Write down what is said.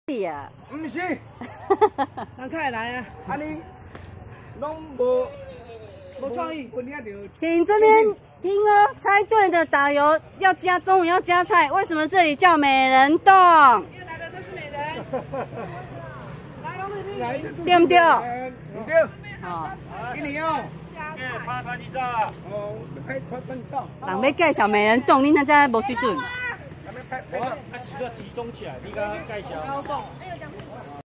啊， 唔是， 人开来啊， 安尼拢无创意，本来就。 请这边听哦，猜对的导游要加中午要加菜。为什么这里叫美人洞？ 因为来的都是美人。来， 对不对？ 唔对。 哦， 今年哦。 拍拍你照。 哦，拍拍你照。 人要介绍美人洞，恁那在无水准。 我啊，几个集中起来，你给他介绍。